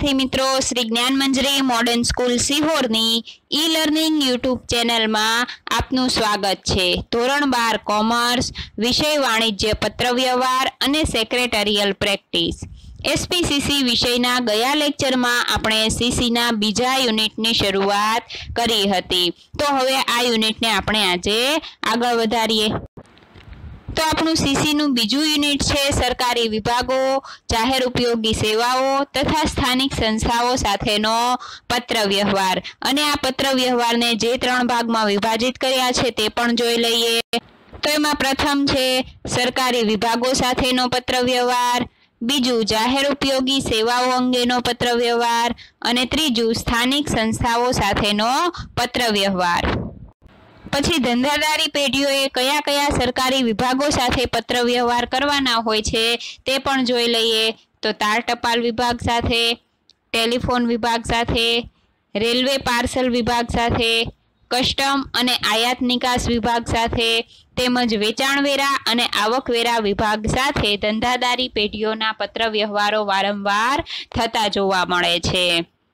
विद्यार्थी मित्रों Shri Gyan Manjari modern school सिहोरनी ई लर्निंग यूट्यूब चैनल में आपनु स्वागत छे। धोरण 12 कॉमर्स विषय वाणिज्य पत्र व्यवहार अने सेक्रेटरियल प्रेक्टिस एसपीसीसी विषयना गया लेक्चर में आपणे सीसी ना बीजा यूनिटनी शरूआत करी हती। तो हवे आ यूनिटने आपणे आजे आगळ वधारीए। तो आपणु सीसी नु बीजू यूनिट छे सरकारी विभागो, जाहेर उपयोगी सेवाओं तथा स्थानिक संस्थाओं साथेनो पत्र व्यवहार अने आ पत्र व्यवहार ने जे 3 भाग में विभाजित कर्या छे ते पण जोई लईए। तो एमां प्रथम छे सरकारी विभागों साथेनो पत्र व्यवहार, बीजू जाहेर उपयोगी सेवाओं अंगेनो पत्र व्यवहार अने त्रीजू स्थानिक संस्थाओं साथेनो पत्र व्यवहार। पछी धंधादारी पेढ़ीओए कया कया सरकारी विभागों साथे पत्र व्यवहार करवाना होय छे ते पण जोई लईए। तो तार टपाल विभाग साथे, टेलिफोन विभाग साथे, रेलवे पार्सल विभाग साथे, कस्टम अने आयात निकास विभाग साथे तेमज वेचाणवेरा अने आवकवेरा विभाग साथे धंधादारी पेढ़ीओना पत्र व्यवहारो वारंवार थता जोवा मळे छे।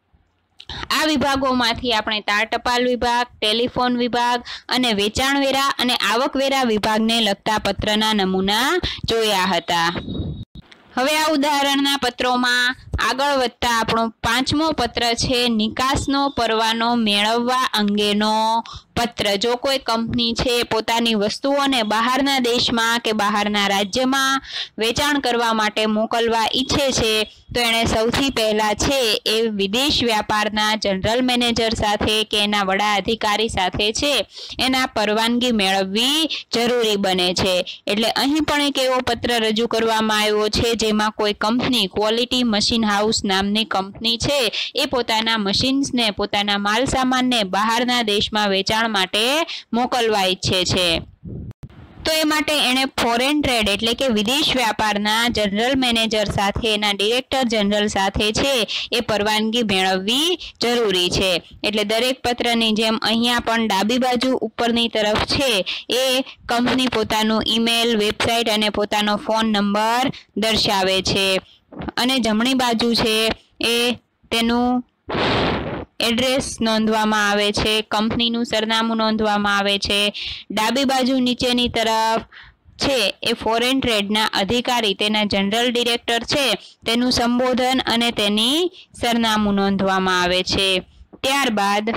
आ विभागोमांथी आपणे तार टपाल विभाग, टेलिफोन विभाग अने वेचाणवेरा अने आवकवेरा विभागने लगता पत्रना नमूना जोया हता। हवे आ उदाहरणना पत्रोमां आगळ वधता आपणो 5मो पत्र छे निकासनो परवानो मेळववा अंगेनो पत्र। जो कोई कंपनी छे पोतानी वस्तुओने बहारना देशमां के बहारना राज्यमां वेचाण करवा माटे मोकलवा इच्छे छे तो एणे सौथी पहेला छे ए विदेश व्यापारना जनरल मैनेजर साथे के एना वडा अधिकारी साथे छे एना परवानगी मेळववी जरूरी बने छे। एटले અહીં પણ એક એવો પત્ર રજૂ કરવામાં આવ્યો છે જેમાં કોઈ કંપની ક્વોલિટી મશીન હાઉસ નામની કંપની છે એ પોતાના મશીન્સને પોતાના માલ સામાનને બહારના દેશમાં વેચાણ માટે મોકલવા ઈચ્છે છે। तो ए माटे एणे फॉरेन ट्रेड एटले के विदेश व्यापारना जनरल मैनेजर साथे एना डिरेक्टर जनरल साथे छे ए परवानगी मेळववी जरूरी छे। एटले दरेक पत्रनी जेम अहींया पण डाबी बाजू उपरनी तरफ छे ए कंपनी पोतानुं ईमेल, वेबसाइट अने पोतानो फोन नंबर दर्शावे छे अने जमणी बाजू छे ए तेनुं एड्रेस नोंधवामां आवे छे, कंपनीनुं सरनामुं नोंधवामां आवे छे। डाबी बाजू नीचेनी तरफ छे ए फॉरेन ट्रेडना अधिकारी तेना जनरल डिरेक्टर छे तेनुं संबोधन अने तेनी सरनामुं नोंधवामां आवे छे। त्यारबाद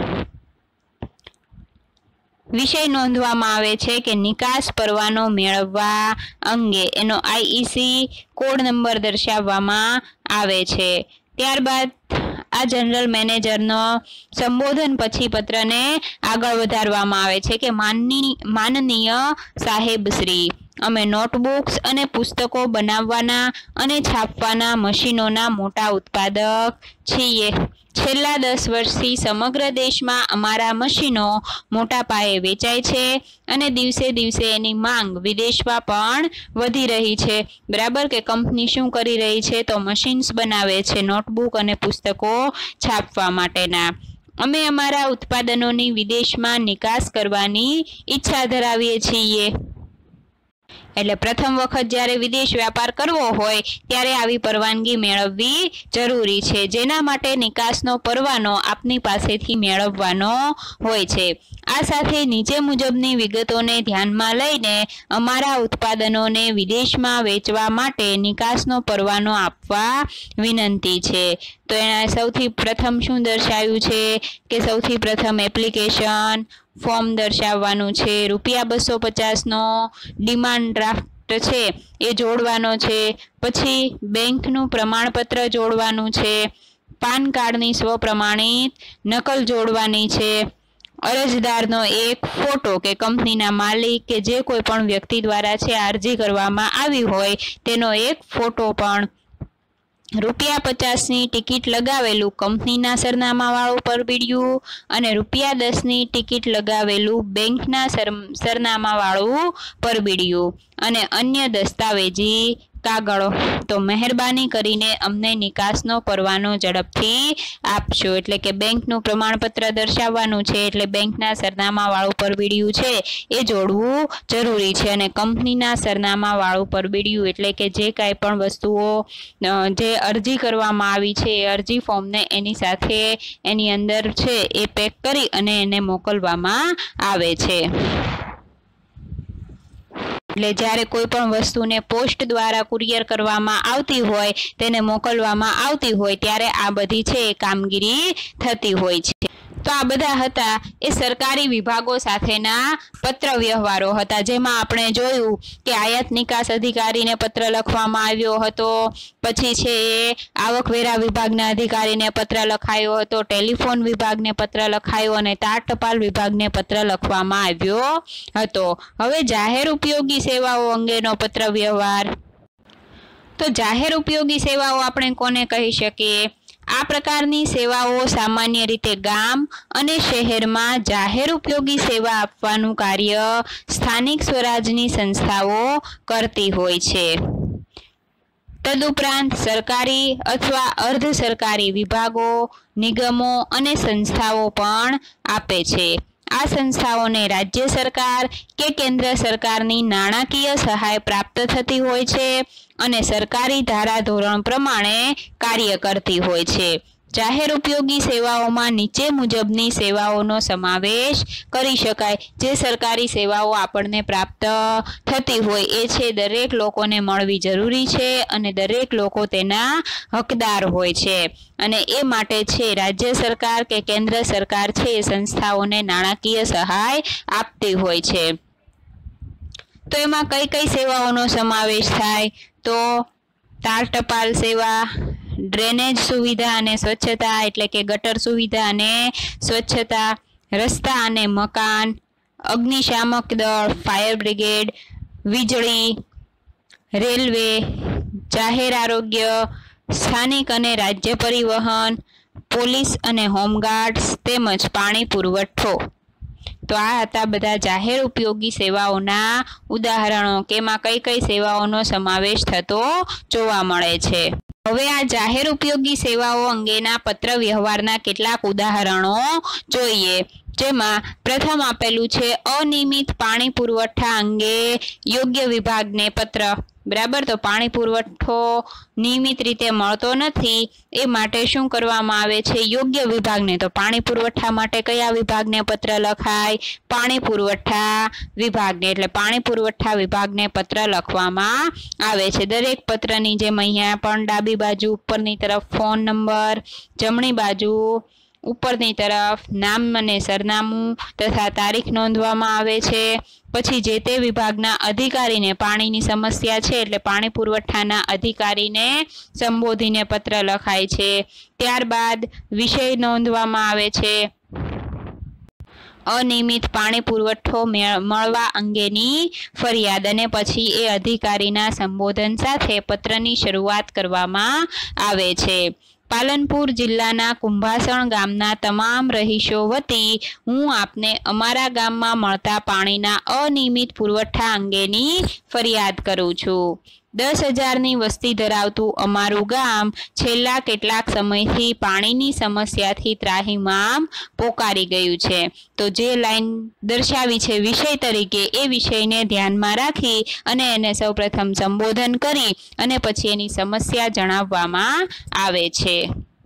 विषय नोंधवामां आवे छे के निकास परवानो मेळववा अंगे एनो आईईसी कोड नंबर दर्शाववामां आवे छे। त्यारबाद आ जनरल मैनेजर नो संबोधन पछी पत्र ने आगळ वधारवामां आवे छे के माननीय साहेब श्री अमे नोटबुक्स अने पुस्तको बनाववाना अने छापवाना मशीनोना मोटा उत्पादक छीए। छेल्ला 10 वर्षथी समग्र देशमां अमारा मशीनो मोटा पाये वेचाय छे अने दिवसे दिवसे एनी मांग विदेशमां पण वधी रही छे। बराबर के कंपनी शुं करी रही छे तो मशीन्स बनावे छे नोटबुक अने पुस्तको छापवा माटेना। अमे अमारा उत्पादनोनी विदेशमां निकास करवानी इच्छा धरावीए छीए। એટલે પ્રથમ વખત જ્યારે વિદેશ વ્યાપાર કરવો હોય ત્યારે આવી પરવાનગી મેળવવી જરૂરી છે જેના માટે નિકાસનો પરવાનો આપની પાસેથી મેળવવાનો હોય છે। આ સાથે નીચે મુજબની વિગતોને ધ્યાનમાં લઈને અમારા ઉત્પાદનોને વિદેશમાં વેચવા માટે નિકાસનો પરવાનો આપવા વિનંતી છે। તો એના સૌથી પ્રથમ શું દર્શાવ્યું છે કે સૌથી પ્રથમ એપ્લિકેશન फॉर्म दर्शाववानुं छे, ₹250 नो डिमांड ड्राफ्ट छे ए जोड़वानो छे, पछी बेंकनुं प्रमाणपत्र जोड़वानुं छे, पान कार्डनी स्वप्रमाणित नकल जोड़वानी छे, अरजदारनो एक फोटो के कंपनीना मालिक के जे कोई पण व्यक्ति द्वारा छे अरजी करवामां आवी होय तेनो एक फोटो पण, ₹50 ની ટિકિટ લગાવેલું કંપનીના સરનામાવાળું પરબીડિયું અને ₹10 ની ટિકિટ લગાવેલું બેંકના સરનામાવાળું પરબીડિયું અને અન્ય દસ્તાવેજી કાગળો, તો મહેરબાની કરીને અમને નિકાસનો પરવાનો ઝડપથી આપશો. એટલે કે બેંકનું પ્રમાણપત્ર દર્શાવવાનું છે, એટલે બેંકના સરનામા વાળું પરબીડિયું છે એ જોડવું જરૂરી છે. અને કંપનીના સરનામા વાળું પરબીડિયું એટલે કે જે કાંઈ પણ વસ્તુઓ જે અરજી કરવામાં આવી છે એ અરજી ફોર્મને એની સાથે એની અંદર છે એ પેક કરી અને એને મોકલવામાં આવે છે. એટલે જ્યારે કોઈ પણ વસ્તુને પોસ્ટ દ્વારા કુરિયર કરવામાં આવતી હોય, તેને મોકલવામાં આવતી હોય, ત્યારે આ બધી છે એ કામગીરી થતી હોય છે. તો આ બધા હતા એ સરકારી વિભાગો સાથેના પત્ર વ્યવહારો હતા, જેમાં આપણે જોયું કે આયાત નિકાસ અધિકારીને પત્ર લખવામાં આવ્યો હતો, પછી છે એ આવકવેરા વિભાગના અધિકારીને પત્ર લખાયો હતો, ટેલિફોન વિભાગને પત્ર લખાયો અને તાર ટપાલ વિભાગને પત્ર લખવામાં આવ્યો હતો. હવે જાહેર ઉપયોગી સેવાઓ અંગેનો પત્ર વ્યવહાર. તો જાહેર ઉપયોગી સેવાઓ આપણે કોને કહી શકીએ? આ પ્રકારની સેવાઓ સામાન્ય રીતે ગામ અને શહેરમાં જાહેર ઉપયોગી સેવા આપવાનું કાર્ય સ્થાનિક સ્વરાજની સંસ્થાઓ કરતી હોય છે. તદુપરાંત સરકારી અથવા અર્ધ સરકારી વિભાગો, નિગમો અને સંસ્થાઓ પણ આપે છે. આ સંસ્થાઓને રાજ્ય સરકાર કે કેન્દ્ર સરકારની નાણાકીય સહાય પ્રાપ્ત થતી હોય છે અને સરકારી ધારાધોરણ પ્રમાણે કાર્ય કરતી હોય છે. જાહેર ઉપયોગી સેવાઓમાં નીચે મુજબની સેવાઓનો સમાવેશ કરી શકાય. જે સરકારી સેવાઓ આપણને પ્રાપ્ત થતી હોય એ છે દરેક લોકોને મળવી જરૂરી છે અને દરેક લોકો તેના હકદાર હોય છે. અને એ માટે છે રાજ્ય સરકાર કે કેન્દ્ર સરકાર છે એ સંસ્થાઓને નાણાકીય સહાય આપતી હોય છે. તો એમાં કઈ કઈ સેવાઓનો સમાવેશ થાય? તો તાર ટપાલ સેવા, ડ્રેનેજ સુવિધા અને સ્વચ્છતા એટલે કે ગટર સુવિધા અને સ્વચ્છતા, રસ્તા અને મકાન, અગ્નિશામક દળ, ફાયર બ્રિગેડ, વીજળી, રેલવે, જાહેર આરોગ્ય, સ્થાનિક અને રાજ્ય પરિવહન, પોલીસ અને હોમગાર્ડ્સ તેમજ પાણી પુરવઠો. તો આ હતા બધા જાહેર ઉપયોગી સેવાઓના ઉદાહરણો કે એમાં કઈ કઈ સેવાઓનો સમાવેશ થતો જોવા મળે છે. હવે આ જાહેર ઉપયોગી સેવાઓ અંગેના પત્ર વ્યવહારના કેટલાક ઉદાહરણો જોઈએ, જેમાં પ્રથમ આપેલું છે અનિયમિત પાણી પુરવઠા અંગે યોગ્ય વિભાગને પત્ર. બરાબર, તો પાણી પુરવઠો નિયમિત રીતે મળતો નથી એ માટે શું કરવામાં આવે છે? યોગ્ય વિભાગને. તો પાણી પુરવઠા માટે કયા વિભાગને પત્ર લખાય? પાણી પુરવઠા વિભાગને. એટલે પાણી પુરવઠા વિભાગને પત્ર લખવામાં આવે છે. દરેક પત્રની જેમ અહીંયા પણ ડાબી બાજુ ઉપરની તરફ ફોન નંબર, જમણી બાજુ ઉપરની તરફ નામ અને સરનામું તથા તારીખ નોંધવામાં આવે છે. પછી જે તે વિભાગના અધિકારીને પાણીની સમસ્યા છે એટલે પાણી પુરવઠાના અધિકારીને સંબોધીને પત્ર લખાય છે. ત્યારબાદ વિષય નોંધવામાં આવે છે. અનિયમિત પાણી પુરવઠો મળવા અંગેની ફરિયાદ અને પછી એ અધિકારીના સંબોધન સાથે પત્રની શરૂઆત કરવામાં આવે છે. પાલનપુર જિલ્લાના કુંભાસણ ગામના તમામ રહીશો વતી હું આપને અમારા ગામમાં મળતા પાણીના અનિયમિત પુરવઠા અંગેની ફરિયાદ કરું છું. 10,000ની વસ્તી ધરાવતું અમારું ગામ છેલ્લા કેટલાક સમયથી પાણીની સમસ્યાથી ત્રાહિમામ પોકારી ગયું છે. તો જે લાઈન દર્શાવી છે વિષય તરીકે એ વિષયને ધ્યાનમાં રાખી અને એને સૌપ્રથમ સંબોધન કરી અને પછી એની સમસ્યા જણાવવામાં આવે છે.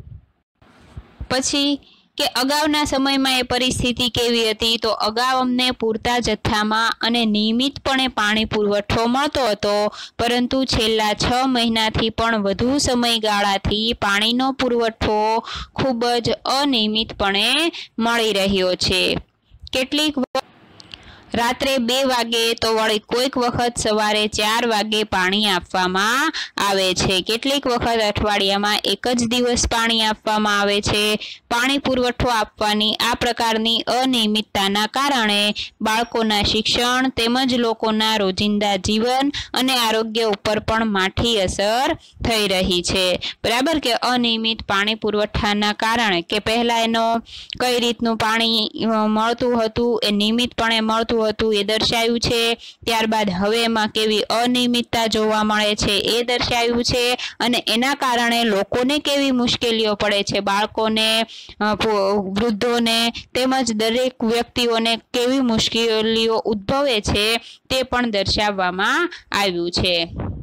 પછી કે અગાઉના સમયમાં એ પરિસ્થિતિ કેવી હતી? તો અગાઉ અમને પૂરતા જથ્થામાં અને નિયમિતપણે પાણી પુરવઠો મળતો હતો, પરંતુ છેલ્લા 6 મહિનાથી પણ વધુ સમયગાળાથી પાણીનો પુરવઠો ખૂબ જ અનિયમિતપણે મળી રહ્યો છે. કેટલીક રાત્રે 2 વાગે તો વળી કોઈક વખત સવારે 4 વાગે પાણી આપવામાં આવે છે. કેટલીક વખત અઠવાડિયામાં એક જ દિવસ પાણી આપવામાં આવે છે. પાણી પુરવઠો આપવાની આ પ્રકારની અનિયમિતતાના કારણે બાળકોના શિક્ષણ તેમજ લોકોના રોજિંદા જીવન અને આરોગ્ય ઉપર પણ માઠી અસર થઈ રહી છે. બરાબર, કે અનિયમિત પાણી પુરવઠાના કારણે કે પહેલા એનો કઈ રીતનું પાણી મળતું હતું, એ નિયમિતપણે મળતું થતું હતું એ દર્શાવ્યું છે। ત્યારબાદ હવે એમાં કેવી અનિયમિતતા જોવા મળે છે એ દર્શાવ્યું છે અને એના કારણે લોકોને કેવી મુશ્કેલીઓ પડે છે, બાળકોને, વૃદ્ધોને તેમજ દરેક વ્યક્તિઓને કેવી મુશ્કેલીઓ ઉદ્ભવે છે તે પણ દર્શાવવામાં આવ્યું છે।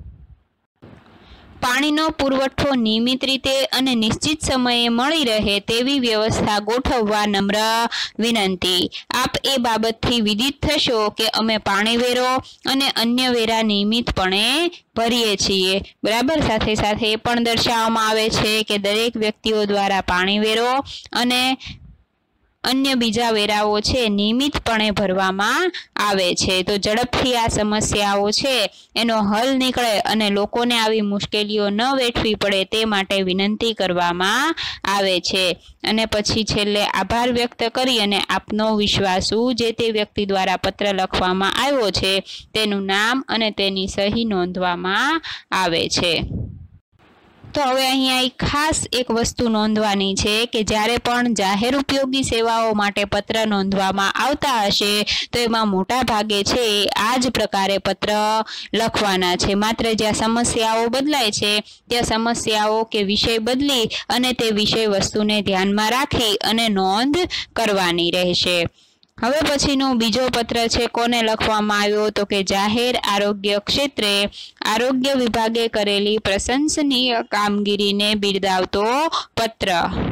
પાણીનો પુરવઠો નિયમિત રીતે અને નિશ્ચિત સમયે મળી રહે તેવી વ્યવસ્થા ગોઠવવા નમ્ર વિનંતી। આપ એ બાબતથી વિદિત થશો કે અમે પાણી વેરો અને અન્ય વેરા નિયમિતપણે ભરીએ છીએ। બરાબર, સાથે સાથે એ પણ દર્શાવવામાં આવે છે કે દરેક વ્યક્તિઓ દ્વારા પાણી વેરો અને अन्य बीजा वेराओ छे नियमितपणे भरवामां आवे छे। तो झड़पथी आ समस्याओ छे एनो हल निकळे अने लोकोने आवी मुश्केलीओ न वेठवी पड़े ते माटे विनंती करवामां आवे छे। अने पछी छेल्ले आभार व्यक्त करी अने आपनो विश्वासू जे ते व्यक्ति द्वारा पत्र लखवामां आव्यो छे तेनुं नाम अने तेनी सही नोंधवामां आवे छे। तो हवे अहींया एक खास एक वस्तु नोंधवानी छे के ज्यारे पण जाहेर उपयोगी सेवाओं माटे पत्र नोंधवामां आवता हशे तो एमां मोटा भागे छे आ ज प्रकारे पत्र लखवाना छे। मात्र ज्यां समस्याओ बदलाय छे त्या समस्याओ के विषय बदली अने ते विषय वस्तुने ध्यानमां राखी अने नोंध करवानी रहेशे। હવે પછીનો બીજો પત્ર છે કોને લખવામાં આવ્યો તો કે જાહેર આરોગ્ય ક્ષેત્રે આરોગ્ય વિભાગે કરેલી પ્રશંસનીય કામગીરીને બિરદાવતો પત્ર,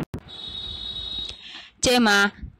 જેમાં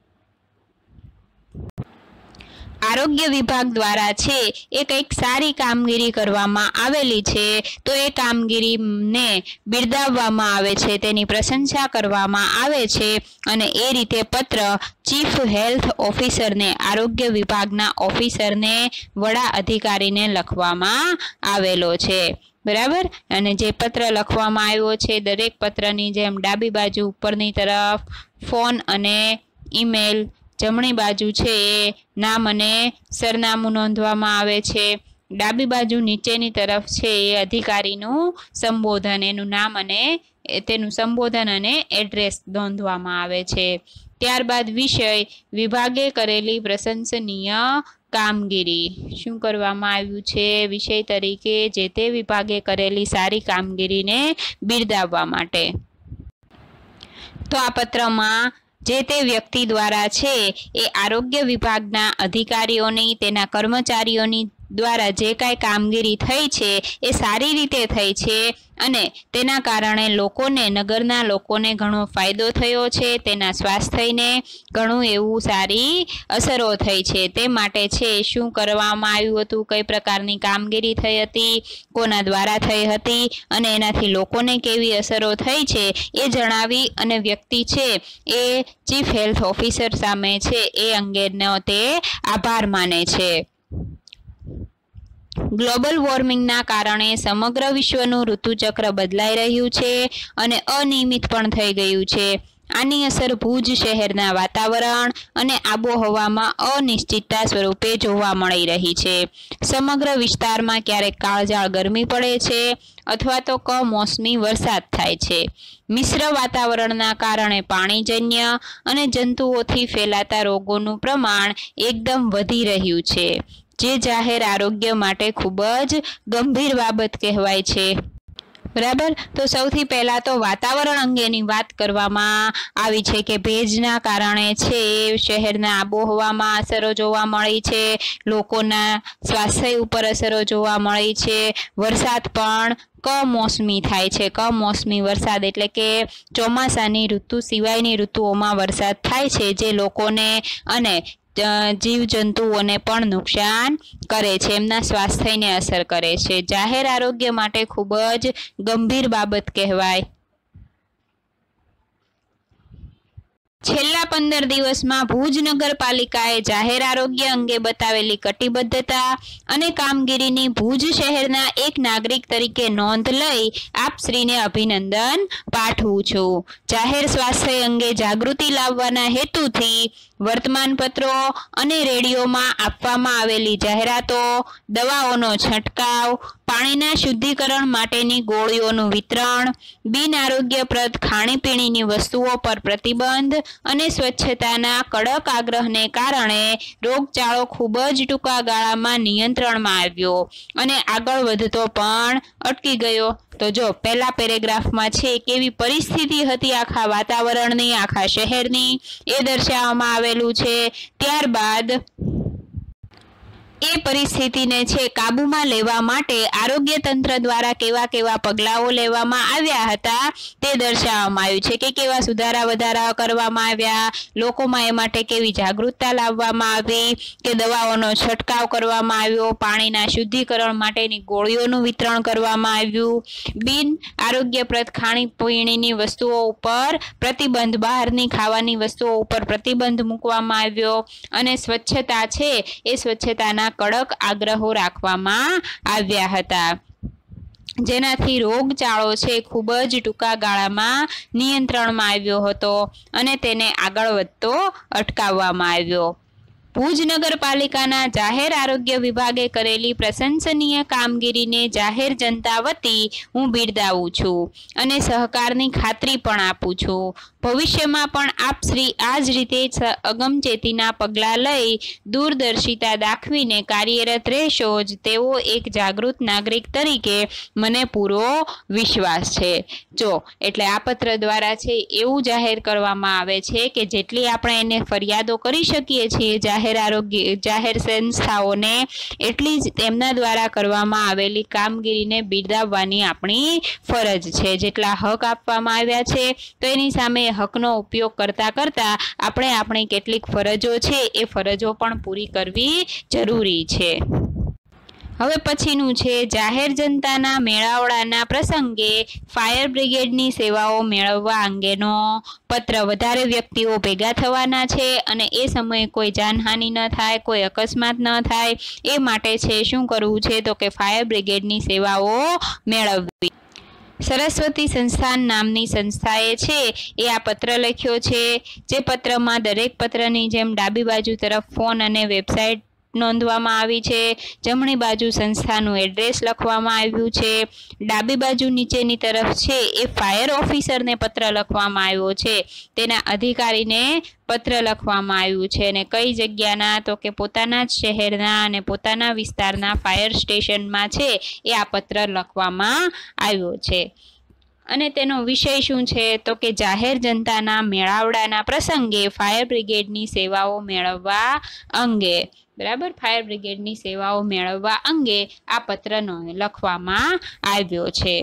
आरोग्य विभाग द्वारा छे ए कईक सारी कामगीरी करवामां आवेली छे तो ए कामगीरी ने बिरदाववामां आवे छे, तेनी प्रशंसा करवामां आवे छे अने ए रीते पत्र चीफ हेल्थ ऑफिसर ने आरोग्य विभागना ऑफिसर ने वडा अधिकारी ने लखवामां आवेलो छे। बराबर, अने जे पत्र लखवामां आव्यो छे दरेक पत्रनी जेम डाबी बाजू उपरनी तरफ फोन अने ईमेल, जमणी बाजू छे नाम अने सरनामું नोंधवामां आवे छे, डाबी बाजू नीचेनी तरफ छे अधिकारीनुं संबोधन, एनुं नाम अने तेनुं संबोधन अने एड्रेस नोंधवामां आवे छे। त्यारबाद विषय विभागे करेली प्रशंसनीय कामगीरी, शुं करवामां आव्युं छे विषय तरीके जे ते विभागे करेली सारी कामगीरीने बिरदाववा माटे। तो आ पत्रमां जे ते व्यक्ति द्वारा छे ए आरोग्य विभागना अधिकारीओनी तेना कर्मचारीओनी द्वारा जे काई कामगीरी थई छे ए सारी रीते थई छे अने तेना कारणे लोकोने, नगरना लोकोने घणो फायदो थयो छे, तेना स्वास्थ्यने घणुं एवुं सारी असरो थई छे। ते माटे छे शुं करवामां आव्युं हतुं, कई प्रकारनी कामगीरी थई हती, कोना द्वारा थई हती अने एनाथी लोकोने केवी असरो थई छे ए जणावी अने व्यक्ति छे ए चीफ हेल्थ ऑफिसर सामे छे ए अंगेनो ते आभार माने छे। ग्लोबल वॉर्मिंग ना कारणे समग्र विश्वનું ઋતુચક્ર બદલાઈ રહ્યું છે અને અનિયમિત પણ થઈ ગયું છે। આની અસર ભુજ શહેરના વાતાવરણ અને આબોહવામાં અનિશ્ચિતતા સ્વરૂપે જોવા મળી રહી છે। સમગ્ર વિસ્તારમાં ક્યારેક કાળઝાળ ગરમી પડે છે અથવા તો કમોસમી વરસાદ થાય છે। મિશ્ર વાતાવરણના કારણે પાણીજન્ય અને જંતુઓથી ફેલાતા રોગોનું પ્રમાણ એકદમ વધી રહ્યું છે, जे जाहेर आरोग्य माटे खूब ज गंभीर बाबत कहेवाय छे। बराबर, तो सौथी पहला तो वातावरण अंगेनी वात करवामां आवी छे के भेजना कारणे छे शहेरना आबोहवामां असरो जोवा मळी छे, लोकोना स्वास्थ्य उपर असरो जोवा मळी छे। वरसाद पण कमोसमी थाय छे, कमोसमी वरसाद एटले के ચોમાસાની ઋતુ સિવાયની ઋતુઓમાં વરસાદ થાય છે જે લોકોને અને जीव जंतुओने पण नुकसान करे छे, एमना स्वास्थ्यने असर करे छे। जाहेर आरोग्य माटे खूब ज गंभीर बाबत कहेवाय। छेल्ला 15 दिवसमां भुज नगरपालिकाए जाहेर आरोग्य अंगे बतावेली कटिबद्धता अने कामगीरीनी भुज शहेरना एक नागरिक तरीके नोंध लई आप श्रीने अभिनंदन पाठवुं छुं। जाहेर स्वास्थ्य अंगे जागृति लाववाना हेतुथी વર્તમાનપત્રો અને રેડિયોમાં આપવામાં આવેલી જાહેરાતો, દવાઓનો છંટકાવ, પાણીના શુદ્ધિકરણ માટેની ગોળીઓનું વિતરણ, બિન આરોગ્યપ્રદ ખાણીપીણીની વસ્તુઓ પર પ્રતિબંધ અને સ્વચ્છતાના કડક આગ્રહને કારણે રોગચાળો ખૂબ જ ટૂંકા ગાળામાં નિયંત્રણમાં આવ્યો અને આગળ વધતો પણ અટકી ગયો. તો જો પહેલા પેરેગ્રાફમાં છે કેવી પરિસ્થિતિ હતી આખા વાતાવરણની, આખા શહેરની, એ દર્શાવવામાં આવેલું છે. ત્યારબાદ એ પરિસ્થિતિને છે કાબૂમાં લેવા માટે આરોગ્ય તંત્ર દ્વારા કેવા કેવા પગલાઓ લેવામાં આવ્યા હતા તે દર્શાવવામાં આવ્યું છે કે કેવા સુધારા વધારા કરવામાં આવ્યા, લોકોમાં એ માટે કેવી જાગૃતતા લાવવામાં આવી, કે દવાઓનો છંટકાવ કરવામાં આવ્યો, પાણીના શુદ્ધિકરણ માટેની ગોળીઓનું વિતરણ કરવામાં આવ્યું, બિન આરોગ્યપ્રદ ખાણીપીણીની વસ્તુઓ ઉપર પ્રતિબંધ, બહારની ખાવાની વસ્તુઓ ઉપર પ્રતિબંધ મૂકવામાં આવ્યો અને સ્વચ્છતા છે એ સ્વચ્છતાના કડક આગ્રહો રાખવામાં આવ્યા હતા, જેનાથી રોગચાળો છે ખૂબ જ ટૂંકા ગાળામાં નિયંત્રણમાં આવ્યો હતો અને તેને આગળ વધતો અટકાવવામાં આવ્યો. ભુજ નગરપાલિકાના જાહેર આરોગ્ય વિભાગે કરેલી પ્રશંસનીય કામગીરીને જાહેર જનતા વતી હું બિરદાવું છું અને સહકારની ખાતરી પણ આપું છું. ભવિષ્યમાં પણ આપ શ્રી આ જ રીતે અગમચેતીના પગલાં લઈ દૂરદર્શિતા દાખવીને કાર્યરત રહેશો જ તેવો એક જાગૃત નાગરિક તરીકે મને પૂરો વિશ્વાસ છે. જો એટલે આ પત્ર દ્વારા છે એવું જાહેર કરવામાં આવે છે કે જેટલી આપણે એને ફરિયાદો કરી શકીએ છીએ જાહેર સંસ્થાઓને, એટલી જ તેમના દ્વારા કરવામાં આવેલી કામગીરીને બિરદાવવાની આપણી ફરજ છે. જેટલા હક આપવામાં આવ્યા છે તો એની સામે હકનો ઉપયોગ કરતા આપણે આપણી કેટલીક ફરજો છે એ ફરજો પણ પૂરી કરવી જરૂરી છે. હવે પછીનું છે જાહેર જનતાના મેળાવડાના પ્રસંગે ફાયર બ્રિગેડની સેવાઓ મેળવવા અંગેનો પત્ર. વધારે વ્યક્તિઓ ભેગા થવાના છે અને એ સમયે કોઈ જાનહાનિ ન થાય, કોઈ અકસ્માત ન થાય એ માટે છે શું કરવું છે તો કે ફાયર બ્રિગેડની સેવાઓ મેળવવી. સરસ્વતી સંસ્થાન નામની સંસ્થાએ છે એ આ પત્ર લખ્યો છે, જે પત્રમાં દરેક પત્રની જેમ ડાબી બાજુ તરફ ફોન અને વેબસાઇટ નોંધવામાં આવી છે. જમણી બાજુ સંસ્થાનું એડ્રેસ લખવામાં આવ્યું છે. ડાબી બાજુ નીચેની તરફ છે એ ફાયર ઓફિસરને પત્ર લખવામાં આવ્યો છે, તેના અધિકારીને પત્ર લખવામાં આવ્યું છે અને કઈ જગ્યાના તો કે પોતાના જ શહેરના અને પોતાના વિસ્તારના ફાયર સ્ટેશનમાં છે એ આ પત્ર લખવામાં આવ્યો છે. અને તેનો વિષય શું છે તો કે જાહેર જનતાના મેળાવડાના પ્રસંગે ફાયર બ્રિગેડની સેવાઓ મેળવવા અંગે. બરાબર, ફાયર બ્રિગેડની સેવાઓ મેળવવા અંગે આ પત્રનો લખવામાં આવ્યો છે.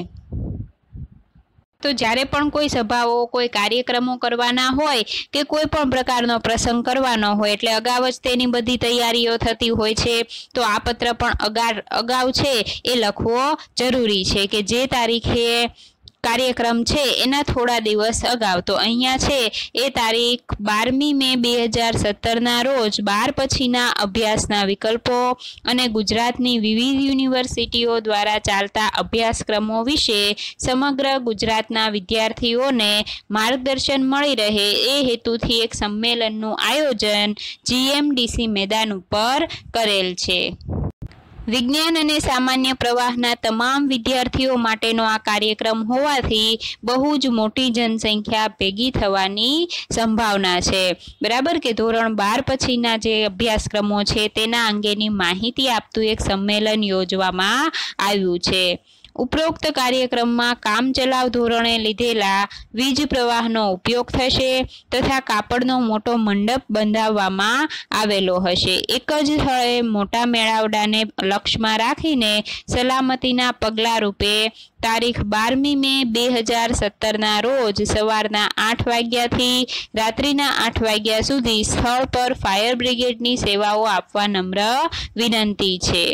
તો જ્યારે પણ કોઈ સભાઓ, કોઈ કાર્યક્રમો કરવાના હોય કે કોઈ પણ પ્રકારનો પ્રસંગ કરવાનો હોય એટલે અગાઉ જ તેની બધી તૈયારીઓ થતી હોય છે. તો આ પત્ર પણ અગાઉ છે એ લખવો જરૂરી છે કે જે તારીખે કાર્યક્રમ છે એના થોડા દિવસ અગાઉ. તો અહીંયા છે એ તારીખ 12મી મે 2017ના રોજ 12 પછીના અભ્યાસના વિકલ્પો અને ગુજરાતની વિવિધ યુનિવર્સિટીઓ દ્વારા ચાલતા અભ્યાસક્રમો વિશે સમગ્ર ગુજરાતના વિદ્યાર્થીઓને માર્ગદર્શન મળી રહે એ હેતુથી એક સંમેલનનું આયોજન જીએમડીસી મેદાન ઉપર કરેલ છે. વિજ્ઞાન અને સામાન્ય પ્રવાહના તમામ વિદ્યાર્થીઓ માટેનો આ કાર્યક્રમ હોવાથી બહુ જ મોટી જનસંખ્યા ભેગી થવાની સંભાવના છે. બરાબર, કે ધોરણ 12 પછીના જે અભ્યાસક્રમો છે તેના અંગેની માહિતી આપતું એક સંમેલન યોજવામાં આવ્યું છે. ઉપરોક્ત કાર્યક્રમમાં કામચલાઉ ધોરણે લીધેલા વીજ પ્રવાહનો ઉપયોગ થશે તથા કાપડનો મોટો મંડપ બંધાવવામાં આવેલો હશે. એક જ સ્થળે મોટા મેળાવડાને લક્ષ્યમાં રાખીને સલામતીના પગલાં રૂપે તારીખ 12મી મે 2017ના રોજ સવારના 8 વાગ્યાથી રાત્રિના 8 વાગ્યા સુધી સ્થળ પર ફાયર બ્રિગેડની સેવાઓ આપવા નમ્ર વિનંતી છે.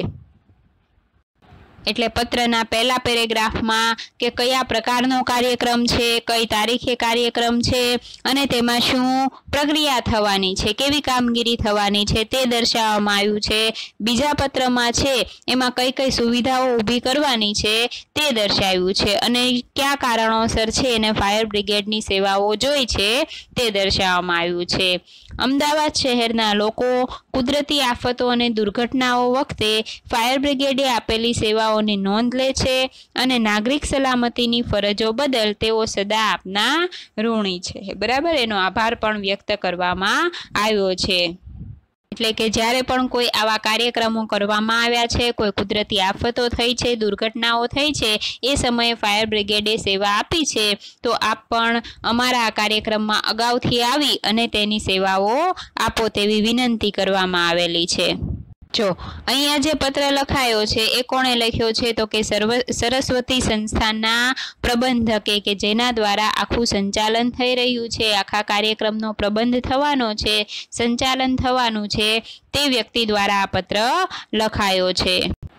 એટલે પત્રના પહેલા પેરેગ્રાફમાં કે કયા પ્રકારનો કાર્યક્રમ છે, કઈ તારીખે કાર્યક્રમ છે અને તેમાં શું પ્રક્રિયા થવાની છે, કેવી કામગીરી થવાની છે તે દર્શાવવામાં આવ્યું છે. બીજા પત્રમાં છે એમાં કઈ કઈ સુવિધાઓ ઊભી કરવાની છે તે દર્શાવ્યું છે અને કયા કારણોસર છે એને ફાયર બ્રિગેડની સેવાઓ જોઈ છે તે દર્શાવવામાં આવ્યું છે. અમદાવાદ શહેરના લોકો કુદરતી આફતો અને દુર્ઘટનાઓ વખતે ફાયર બ્રિગેડે આપેલી સેવાઓની નોંધ લે છે અને નાગરિક સલામતીની ફરજો બદલ તેઓ સદા આપના ઋણી છે. બરાબર, એનો આભાર પણ વ્યક્ત કરવામાં આવ્યો છે. એટલે કે જ્યારે પણ કોઈ આવા કાર્યક્રમો કરવામાં આવ્યા છે, કોઈ કુદરતી આફતો થઈ છે, દુર્ઘટનાઓ થઈ છે, એ સમયે ફાયર બ્રિગેડે સેવા આપી છે, તો આપ પણ અમારા આ કાર્યક્રમમાં અગાઉથી આવી અને તેની સેવાઓ આપો તેવી વિનંતી કરવામાં આવેલી છે. જો અહીંયા જે પત્ર લખાયો છે એ કોણે લખ્યો છે તો કે સરસ્વતી સંસ્થાના પ્રબંધકે, કે જેના દ્વારા આખું સંચાલન થઈ રહ્યું છે, આખા કાર્યક્રમનો પ્રબંધ થવાનો છે, સંચાલન થવાનું છે, તે વ્યક્તિ દ્વારા આ પત્ર લખાયો છે.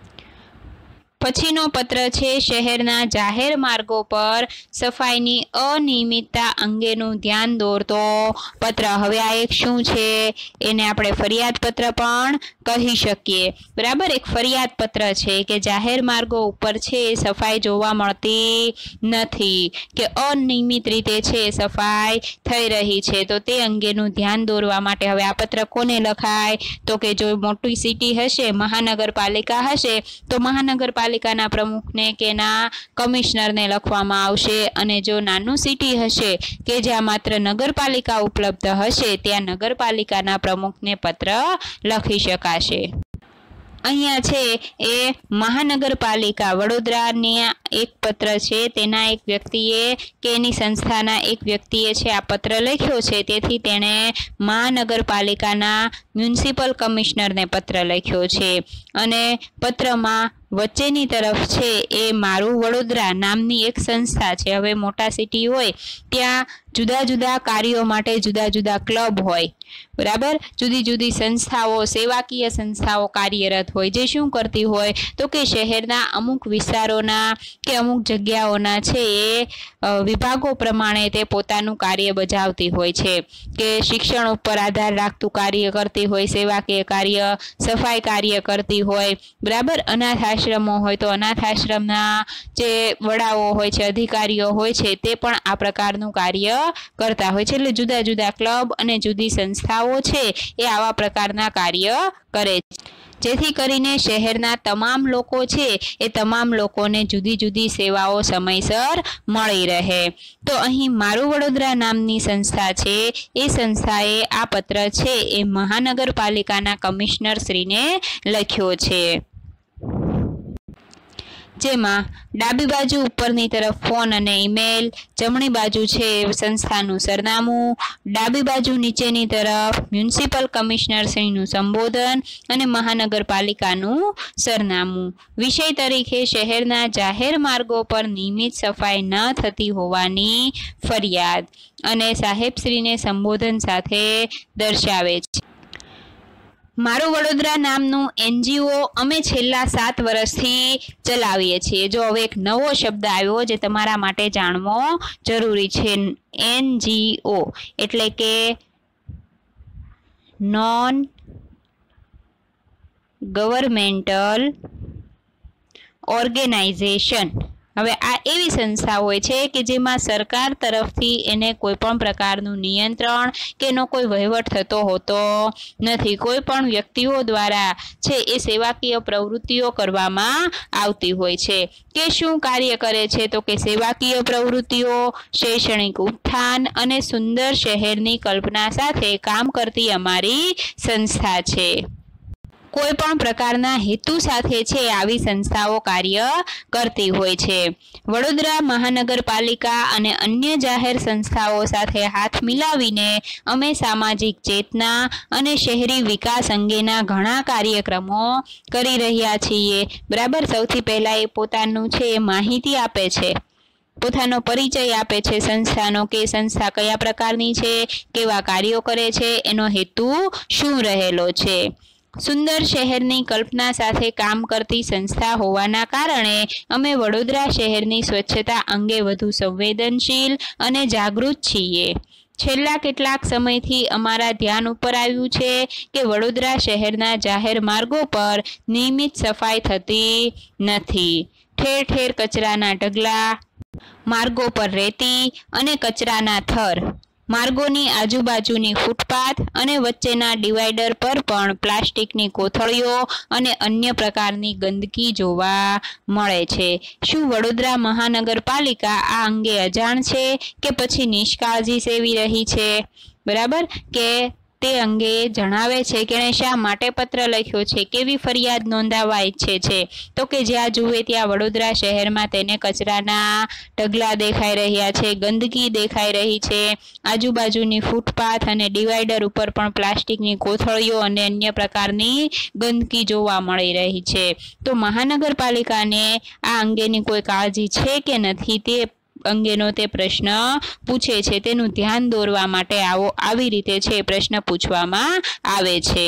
પછીનો પત્ર છે શહેરના જાહેર માર્ગો પર સફાઈની અનિયમિતતા અંગેનું ધ્યાન દોરતો પત્ર. હવે આ એક શું છે, એને આપણે ફરિયાદ પત્ર પણ કહી શકીએ. બરાબર, એક ફરિયાદ પત્ર છે કે જાહેર માર્ગો ઉપર છે સફાઈ જોવા મળતી નથી, કે અનિયમિત રીતે છે સફાઈ થઈ રહી છે, તો તે અંગેનું ધ્યાન દોરવા માટે હવે આ પત્ર કોને લખાય તો કે જો મોટી સિટી હશે, મહાનગરપાલિકા હશે, તો મહાનગરપાલિકાના પ્રમુખને કે ના કમિશનરને લખવામાં આવશે. અને જો નાનું સિટી હશે કે જ્યાં માત્ર નગરપાલિકા ઉપલબ્ધ હશે, ત્યાં નગરપાલિકાના પ્રમુખને પત્ર લખી શકાશે. અહીંયા છે એ મહાનગરપાલિકા વડોદરાની એક પત્ર છે, તેના એક વ્યક્તિએ કે એની સંસ્થાના એક વ્યક્તિએ છે આ પત્ર લખ્યો છે, તેથી તેણે મહાનગરપાલિકાના મ્યુનિસિપલ કમિશનરને પત્ર લખ્યો છે. અને પત્રમાં વચ્ચેની તરફ છે એ મારું વડોદરા નામની એક સંસ્થા છે. હવે મોટા સિટી હોય ત્યાં જુદા જુદા કાર્યો માટે જુદા જુદા ક્લબ હોય, બરાબર, જુદી જુદી સંસ્થાઓ, સેવાકીય સંસ્થાઓ કાર્યરત હોય, જે શું કરતી હોય તો કે શહેરના અમુક વિસ્તારોના કે અમુક જગ્યાઓના છે એ વિભાગો પ્રમાણે તે પોતાનું કાર્ય બજાવતી હોય છે, કે શિક્ષણ ઉપર આધાર રાખતું કાર્ય કરતી હોય, સેવાકીય કાર્ય, સફાઈ કાર્ય કરતી હોય, બરાબર. અનાથ આશ્રમો હોય તો અનાથ આશ્રમના જે વડાઓ હોય છે, અધિકારીઓ હોય છે, તે પણ આ પ્રકારનું કાર્ય કરતા હોય છે. એટલે જુદા જુદા ક્લબ અને જુદી સંસ્થાઓ છે એ આવા પ્રકારના કાર્ય કરે છે, જેથી કરીને શહેરના તમામ લોકો છે એ તમામ લોકોને જુદી જુદી સેવાઓ સમયસર મળી રહે. તો અહીં મારું વડોદરા નામની સંસ્થા છે, એ સંસ્થાએ આ પત્ર છે એ મહાનગરપાલિકાના કમિશનર શ્રીને લખ્યો છે, જેમાં ડાબી બાજુ ઉપરની તરફ ફોન અને ઈમેલ, જમણી બાજુ છે સંસ્થાનું સરનામું, ડાબી બાજુ નીચેની તરફ મ્યુનિસિપલ કમિશનર શ્રીનું સંબોધન અને મહાનગરપાલિકાનું સરનામું. વિષય તરીકે શહેરના જાહેર માર્ગો પર નિયમિત સફાઈ ન થતી હોવાની ફરિયાદ અને સાહેબશ્રીને સંબોધન સાથે દર્શાવે છે. મારું વડોદરા નામનું NGO અમે છેલ્લા 7 વર્ષથી ચલાવીએ છીએ. જો હવે એક નવો શબ્દ આવ્યો જે તમારા માટે જાણવો જરૂરી છે. NGO એટલે કે નોન ગવર્મેન્ટલ ઓર્ગેનાઇઝેશન. હવે આ એવી સંસ્થા હોય છે કે જેમાં સરકાર તરફથી એને કોઈ પણ પ્રકારનું નિયંત્રણ કે એનો કોઈ વહીવટ થતો હોતો નથી. કોઈ પણ વ્યક્તિઓ દ્વારા છે એ સેવાકીય પ્રવૃત્તિઓ કરવામાં આવતી હોય છે. કે શું કાર્ય કરે છે તો કે સેવાકીય પ્રવૃત્તિઓ, શૈક્ષણિક ઉત્થાન અને સુંદર શહેરની કલ્પના સાથે કામ કરતી અમારી સંસ્થા છે. કોઈ પણ પ્રકારના હેતુ સાથે છે આવી સંસ્થાઓ કાર્ય કરતી હોય છે. વડોદરા મહાનગરપાલિકા અને અન્ય જાહેર સંસ્થાઓ સાથે હાથ મિલાવીને અમે સામાજિક ચેતના અને શહેરી વિકાસ અંગેના ઘણા કાર્યક્રમો કરી રહ્યા છીએ. બરાબર, સૌથી પહેલા એ પોતાનું છે માહિતી આપે છે, પોતાનો પરિચય આપે છે સંસ્થાનો, કે સંસ્થા કયા પ્રકારની છે, કેવા કાર્યો કરે છે, એનો હેતુ શું રહેલો છે. સુંદર શહેરની કલ્પના સાથે કામ કરતી સંસ્થા હોવાના કારણે અમે વડોદરા શહેરની સ્વચ્છતા અંગે વધુ સંવેદનશીલ અને જાગૃત છીએ. છેલ્લા કેટલાક સમયથી અમારા ધ્યાન ઉપર આવ્યું છે કે વડોદરા શહેરના જાહેર માર્ગો પર નિયમિત સફાઈ થતી નથી. ઠેર ઠેર કચરાના ઢગલા, માર્ગો પર રેતી અને કચરાના થર, માર્ગોની આજુબાજુની ફૂટપાથ અને વચ્ચેના ડિવાઈડર પર પણ પ્લાસ્ટિકની કોથળીઓ અને અન્ય પ્રકારની ગંદકી જોવા મળે છે। શું વડોદરા મહાનગરપાલિકા આ અંગે અજાણ છે કે પછી નિષ્કાળજી સેવી રહી છે? બરાબર, કે તે અંગે જણાવે છે કે એણે શા માટે પત્ર લખ્યો છે, કેવી ફરિયાદ નોંધાવવા ઈચ્છે છે? તો કે જ્યાં જુએ ત્યાં વડોદરા શહેરમાં તેને કચરાના ઢગલા દેખાઈ રહ્યા છે, ગંદકી દેખાઈ રહી છે, આજુબાજુની ફૂટપાથ અને ડિવાઈડર ઉપર પણ પ્લાસ્ટિકની કોથળીઓ અને અન્ય પ્રકારની ગંદકી જોવા મળી રહી છે। તો મહાનગરપાલિકાને આ અંગેની કોઈ કાળજી છે કે નથી તે અંગેનો તે પ્રશ્ન પૂછે છે। તેનું ધ્યાન દોરવા માટે આવી રીતે છે પ્રશ્ન પૂછવામાં આવે છે।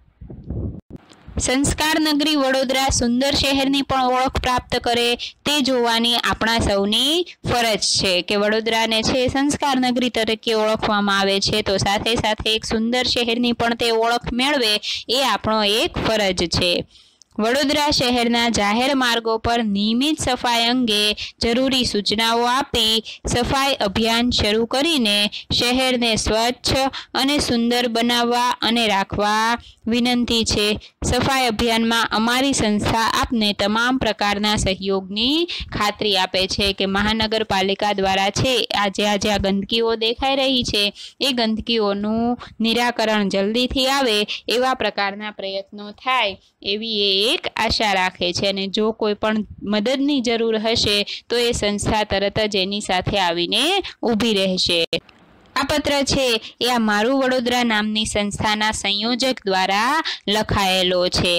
સંસ્કાર નગરી વડોદરા સુંદર શહેરની પણ ઓળખ પ્રાપ્ત કરે તે જોવાની આપણા સૌની ફરજ છે કે વડોદરાને છે સંસ્કાર નગરી તરીકે ઓળખવામાં આવે છે, તો સાથે સાથે એક સુંદર શહેરની પણ તે ઓળખ મેળવે એ આપણો એક ફરજ છે। વડોદરા શહેરના જાહેર માર્ગો પર નિયમિત સફાઈ અંગે જરૂરી સૂચનાઓ આપી સફાઈ અભિયાન શરૂ કરીને શહેરને સ્વચ્છ અને સુંદર બનાવવા અને રાખવા વિનંતી છે। સફાઈ અભિયાનમાં અમારી સંસ્થા આપને તમામ પ્રકારના સહયોગની ખાતરી આપે છે કે મહાનગરપાલિકા દ્વારા છે આ જ્યાં ગંદકીઓ દેખાઈ રહી છે એ ગંદકીઓનું નિરાકરણ જલ્દીથી આવે એવા પ્રકારના પ્રયત્નો થાય એવી એક આશા રાખે છે। અને જો કોઈ પણ મદદની જરૂર હશે તો એ સંસ્થા તરત જ એની સાથે આવીને ઊભી રહેશે। આ પત્ર છે એ આ મારું વડોદરા નામની સંસ્થાના સંયોજક દ્વારા લખાયેલો છે।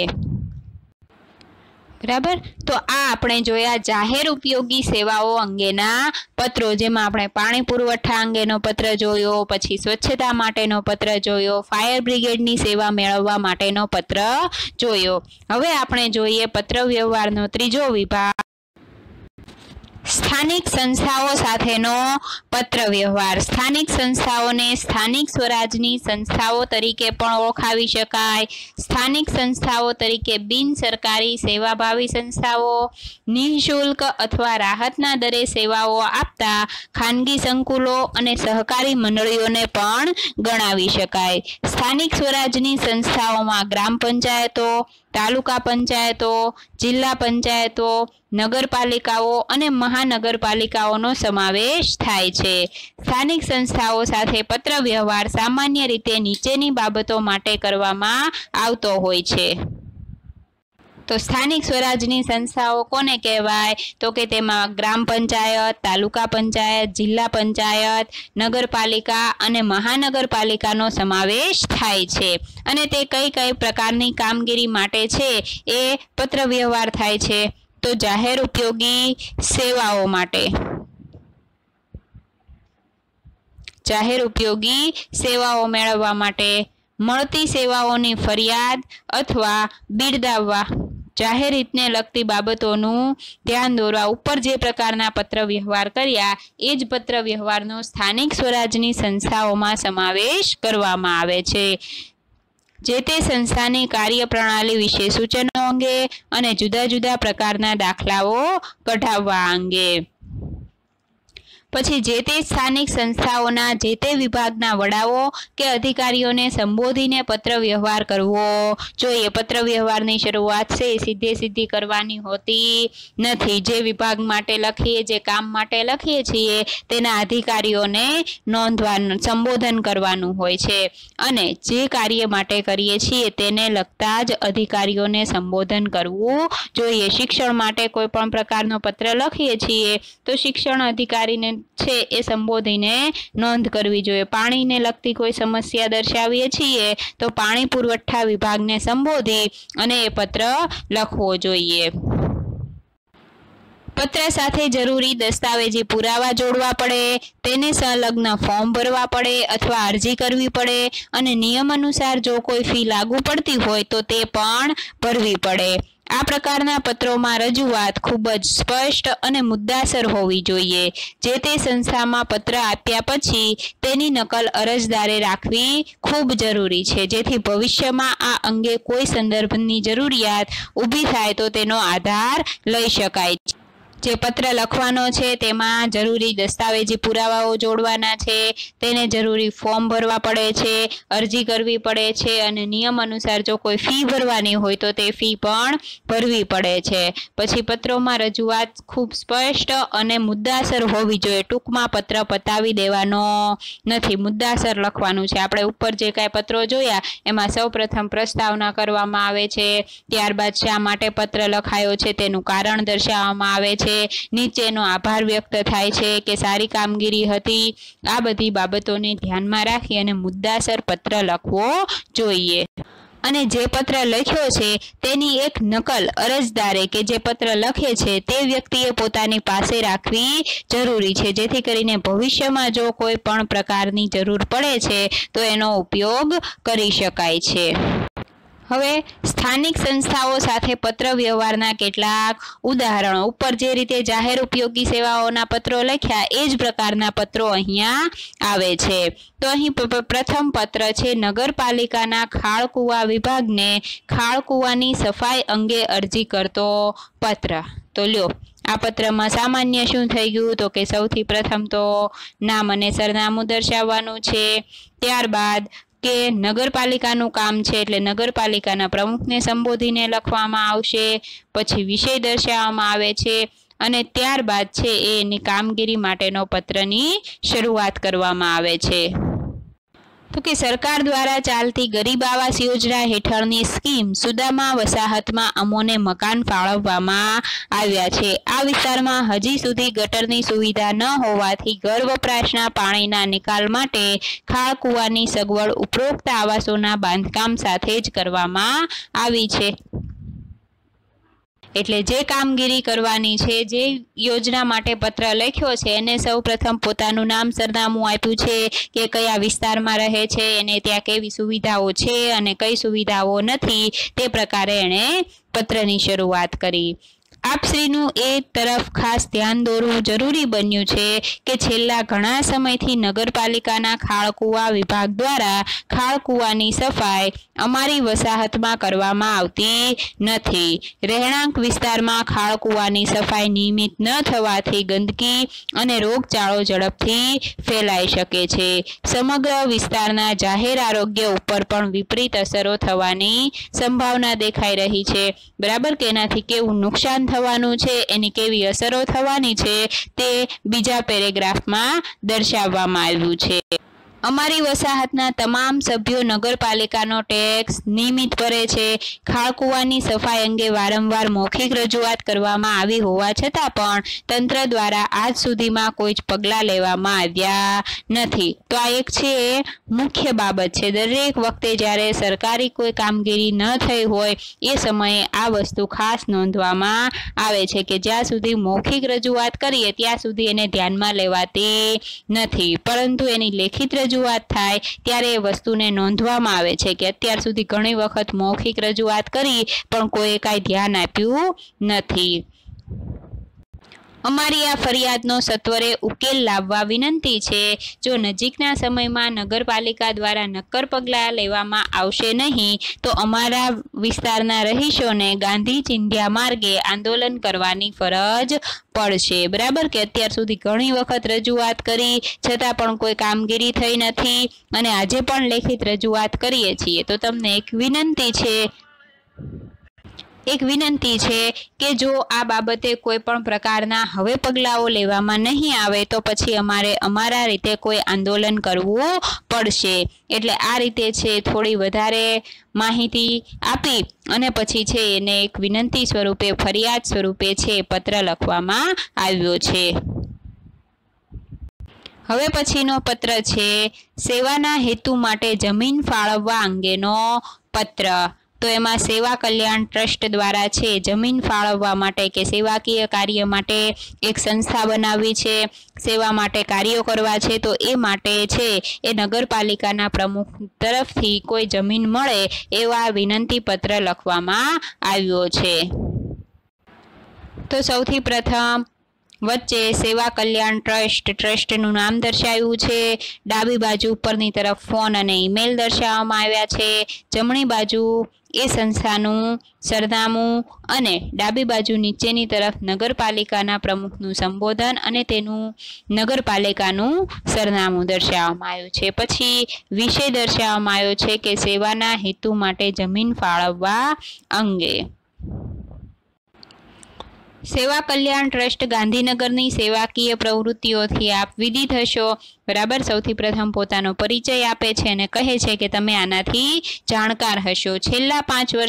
બરાબર, તો આ આપણે જોયા જાહેર ઉપયોગી સેવાઓ અંગેના પત્રો, જેમાં આપણે પાણી પુરવઠા અંગેનો પત્ર જોયો, પછી સ્વચ્છતા માટેનો પત્ર જોયો, ફાયર બ્રિગેડની સેવા મેળવવા માટેનો પત્ર જોયો। હવે આપણે જોઈએ પત્ર વ્યવહારનો ત્રીજો વિભાગ, સ્થાનિક સંસ્થાઓ સાથેનો પત્ર વ્યવહાર। સ્થાનિક સંસ્થાઓને સ્થાનિક સ્વરાજની સંસ્થાઓ તરીકે પણ ઓળખાવી શકાય। સ્થાનિક સંસ્થાઓ તરીકે બિન સરકારી સેવાભાવી સંસ્થાઓ, નિઃશુલ્ક અથવા રાહતના દરે સેવાઓ આપતા ખાનગી સંકુલો અને સહકારી મંડળીઓને પણ ગણાવી શકાય। સ્થાનિક સ્વરાજની સંસ્થાઓમાં ગ્રામ પંચાયતો, તાલુકા પંચાયતો, જિલ્લા પંચાયતો, નગરપાલિકાઓ અને મહાનગરપાલિકાઓનો સમાવેશ થાય છે। સ્થાનિક સંસ્થાઓ સાથે પત્ર વ્યવહાર સામાન્ય રીતે નીચેની બાબતો માટે કરવામાં આવતો હોય છે। તો સ્થાનિક સ્વરાજની સંસ્થાઓ કોને કહેવાય? તો કે તેમાં ગ્રામ પંચાયત, તાલુકા પંચાયત, જિલ્લા પંચાયત, નગરપાલિકા અને મહાનગરપાલિકાનો સમાવેશ થાય છે। અને તે કઈ કઈ પ્રકારની કામગીરી માટે છે એ પત્ર વ્યવહાર થાય છે? તો જાહેર ઉપયોગી સેવાઓ માટે, જાહેર ઉપયોગી સેવાઓ મેળવવા માટે, મળતી સેવાઓની ફરિયાદ અથવા બિરદાવવા, જાહેર હિતને લગતી બાબતોનું ધ્યાન દોરવા, ઉપર જે પ્રકારના પત્ર વ્યવહાર કર્યા એ જ પત્ર વ્યવહારનો સ્થાનિક સ્વરાજની સંસ્થાઓમાં સમાવેશ કરવામાં આવે છે। જે તે સંસ્થાની કાર્યપ્રણાલી વિશે સૂચનો અંગે અને જુદા જુદા પ્રકારના દાખલાઓ કઢાવવા અંગે। પછી જે તે સ્થાનિક સંસ્થાઓના જે તે વિભાગના વડાઓ કે અધિકારીઓને સંબોધીને પત્ર વ્યવહાર કરવો જોઈએ। પત્ર વ્યવહારની શરૂઆત છે સીધી કરવાની હોતી નથી। જે વિભાગ માટે લખીએ, જે કામ માટે લખીએ છીએ તેના અધિકારીઓને નોંધવાનું, સંબોધન કરવાનું હોય છે અને જે કાર્ય માટે કરીએ છીએ તેને લગતા જ અધિકારીઓને સંબોધન કરવું જોઈએ। શિક્ષણ માટે કોઈ પણ પ્રકારનો પત્ર લખીએ છીએ તો શિક્ષણ અધિકારીને છે એ સંબોધીને નોંધ કરવી જોઈએ। પાણીને લગતી કોઈ સમસ્યા દર્શાવીએ છીએ તો પાણી પુરવઠા વિભાગને સંબોધી અને એ પત્ર લખવો જોઈએ। પત્ર સાથે જરૂરી દસ્તાવેજી પુરાવા જોડવા પડે, તેને સંલગ્ન ફોર્મ ભરવા પડે અથવા અરજી કરવી પડે અને નિયમ અનુસાર જો કોઈ ફી લાગુ પડતી હોય તો તે પણ ભરવી પડે। આ પ્રકારના પત્રોમાં રજૂઆત ખૂબ જ સ્પષ્ટ અને મુદ્દાસર હોવી જોઈએ। જે તે સંસ્થામાં પત્ર આપ્યા પછી તેની નકલ અરજદારે રાખવી ખૂબ જરૂરી છે, જેથી ભવિષ્યમાં આ અંગે કોઈ સંદર્ભની જરૂરિયાત ઊભી થાય તો તેનો આધાર લઈ શકાય। જે પત્ર લખવાનો છે તેમાં જરૂરી દસ્તાવેજી પુરાવાઓ જોડવાના છે, તેને જરૂરી ફોર્મ ભરવા પડે છે, અરજી કરવી પડે છે અને નિયમ અનુસાર જો કોઈ ફી ભરવાની હોય તો તે ફી પણ ભરવી પડે છે। પછી પત્રોમાં રજૂઆત ખૂબ સ્પષ્ટ અને મુદ્દાસર હોવી જોઈએ। ટૂંકમાં પત્ર પતાવી દેવાનો નથી, મુદ્દાસર લખવાનું છે। આપણે ઉપર જે કાંઈ પત્રો જોયા એમાં સૌપ્રથમ પ્રસ્તાવના કરવામાં આવે છે, ત્યારબાદ શા માટે પત્ર લખાયો છે તેનું કારણ દર્શાવવામાં આવે છે, નીચેનો આભાર વ્યક્ત થાય છે કે સારી કામગીરી હતી। આ બધી બાબતોને ધ્યાનમાં રાખી અને મુદ્દાસર પત્ર લખવો જોઈએ। અને જે પત્ર લખ્યો છે તેની એક નકલ અરજદારે કે જે પત્ર લખે છે તે વ્યક્તિએ પોતાની પાસે રાખવી જરૂરી છે, જેથી કરીને ભવિષ્યમાં જો કોઈ પણ પ્રકારની જરૂર પડે છે તો એનો ઉપયોગ કરી શકાય છે। હવે સ્થાનિક સંસ્થાઓ સાથે પત્ર વ્યવહારના કેટલાક ઉદાહરણો। ઉપર જે રીતે જાહેર ઉપયોગી સેવાઓના પત્રો લખ્યા એ જ પ્રકારના પત્રો અહીંયા આવે છે। તો અહીં પ્રથમ પત્ર છે નગરપાલિકાના ખાળકૂવા વિભાગને ખાળકૂવાની સફાઈ અંગે અરજી કરતો પત્ર। તો લ્યો આ પત્રમાં સામાન્ય શું થઈ ગયું તો કે સૌથી પ્રથમ તો નામ અને સરનામું દર્શાવવાનું છે, ત્યારબાદ કે નગરપાલિકાનું કામ છે એટલે નગરપાલિકાના પ્રમુખને સંબોધીને લખવામાં આવશે, પછી વિષય દર્શાવવામાં આવે છે અને ત્યારબાદ છે એની કામગીરી માટેનો પત્રની શરૂઆત કરવામાં આવે છે। તો કે સરકાર દ્વારા ચાલતી ગરીબ આવાસ યોજના હેઠળની સ્કીમ સુદામા વસાહતમાં અમોને મકાન ફાળવવામાં આવ્યા છે। આ વિસ્તારમાં હજી સુધી ગટરની સુવિધા ન હોવાથી ઘર વપરાશના પાણીના નિકાલ માટે ખાળકૂવાની સગવડ ઉપરોક્ત આવાસોના બાંધકામ સાથે જ કરવામાં આવી છે। એટલે જે કામગીરી કરવાની છે, જે યોજના માટે પત્ર લખ્યો છે એને સૌ પ્રથમ પોતાનું નામ સરનામું આપ્યું છે કે કયા વિસ્તારમાં રહે છે, એને ત્યાં કેવી સુવિધાઓ છે અને કઈ સુવિધાઓ નથી, તે પ્રકારે એણે પત્રની શરૂઆત કરી। આપશ્રીનું એ તરફ ખાસ ધ્યાન દોરવું જરૂરી બન્યું છે કે છેલ્લા ઘણા સમયથી નગરપાલિકાના ખાળકૂવા વિભાગ દ્વારા ખાળકૂવાની સફાઈ અમારી વસાહતમાં કરવામાં આવતી નથી। રહેણાંક વિસ્તારમાં ખાળકૂવાની સફાઈ નિયમિત ન થવાથી ગંદકી અને રોગચાળો ઝડપથી ફેલાઈ શકે છે। સમગ્ર વિસ્તારના જાહેર આરોગ્ય ઉપર પણ વિપરીત અસરો થવાની સંભાવના દેખાઈ રહી છે। બરાબર કે એનાથી કેવું નુકસાન થવાનું છે, એની કેવી અસરો થવાની છે તે બીજા પેરેગ્રાફમાં દર્શાવવામાં આવ્યું છે। અમારી વસાહતના તમામ સભ્યો નગરપાલિકાનો ટેક્સ નિયમિત ભરે છે। ખાળકૂવાની સફાઈ અંગે વારંવાર મૌખિક રજૂઆત કરવામાં આવી હોવા છતાં પણ તંત્ર દ્વારા આજ સુધીમાં કોઈ જ પગલાં લેવામાં આવ્યા નથી। તો આ એક છે મુખ્ય બાબત છે। દરેક વખતે જ્યારે સરકારી કોઈ કામગીરી ન થઈ હોય એ સમયે આ વસ્તુ ખાસ નોંધવામાં આવે છે કે જ્યાં સુધી મૌખિક રજૂઆત કરીએ ત્યાં સુધી એને ધ્યાનમાં લેવાતી નથી, પરંતુ એની લેખિત રજૂઆત થાય ત્યારે એ વસ્તુને નોંધવામાં આવે છે કે અત્યાર સુધી ઘણી વખત મૌખિક રજૂઆત કરી પણ કોઈએ કાંઈ ધ્યાન આપ્યું નથી। અમારી આ ફરિયાદનો સત્વરે ઉકેલ લાવવા વિનંતી છે। જો નજીકના સમયમાં નગરપાલિકા દ્વારા નક્કર પગલાં લેવામાં આવશે નહીં તો અમારા વિસ્તારના રહીશોને ગાંધી ચિંધ્યા માર્ગે આંદોલન કરવાની ફરજ પડશે। બરાબર કે અત્યાર સુધી ઘણી વખત રજૂઆત કરી છતાં પણ કોઈ કામગીરી થઈ નથી અને આજે પણ લેખિત રજૂઆત કરીએ છીએ। તો તમને એક વિનંતી છે કે જો આ બાબતે કોઈ પણ પ્રકારના હવે પગલાઓ લેવામાં નહીં આવે તો પછી અમારે અમારા રીતે કોઈ આંદોલન કરવું પડશે। એટલે આ રીતે છે થોડી વધારે માહિતી આપી અને પછી છે એને એક વિનંતી સ્વરૂપે ફરિયાદ સ્વરૂપે છે પત્ર લખવામાં આવ્યો છે। હવે પછીનો પત્ર છે સેવાના હેતુ માટે જમીન ફાળવવા અંગેનો પત્ર। તો એમાં સેવા કલ્યાણ ટ્રસ્ટ દ્વારા છે જમીન ફાળવવા માટે કે સેવાકીય કાર્ય માટે એક સંસ્થા બનાવવી છે, સેવા માટે કાર્યો કરવા છે। તો એ માટે છે એ નગરપાલિકાના પ્રમુખ તરફથી કોઈ જમીન મળે એવા વિનંતી પત્ર લખવામાં આવ્યો છે। તો સૌથી પ્રથમ વચ્ચે સેવા કલ્યાણ ટ્રસ્ટનું નામ દર્શાવ્યું છે। ડાબી બાજુ ઉપરની તરફ ફોન અને ઈમેલ દર્શાવવામાં આવ્યા છે। જમણી બાજુ એ સંસ્થાનું સરનામું અને ડાબી બાજુ નીચેની તરફ નગરપાલિકાના પ્રમુખનું સંબોધન અને તેનું નગરપાલિકાનું સરનામું દર્શાવવામાં આવ્યું છે। પછી વિષય દર્શાવવામાં આવ્યો છે કે સેવાના હેતુ માટે જમીન ફાળવવા અંગે। સેવા કલ્યાણ ટ્રસ્ટ ગાંધીનગરની સેવાકીય પ્રવૃત્તિઓથી આપ વિદિત હશો, બરાબર। સૌથી પ્રથમ પોતાનો પરિચય આપે છે અને કહે છે કે તમે આનાથી જાણકાર હશો। છેલ્લા 50